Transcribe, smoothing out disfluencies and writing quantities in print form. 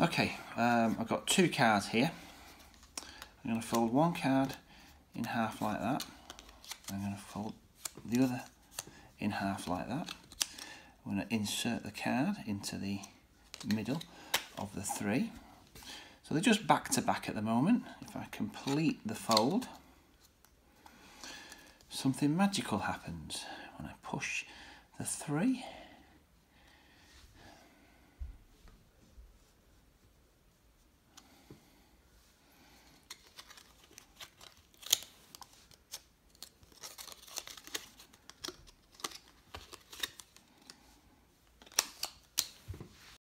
Okay, I've got two cards here. I'm going to fold one card in half like that. I'm going to fold the other in half like that. I'm going to insert the card into the middle of the three. So they're just back to back at the moment. If I complete the fold, something magical happens when I push the three.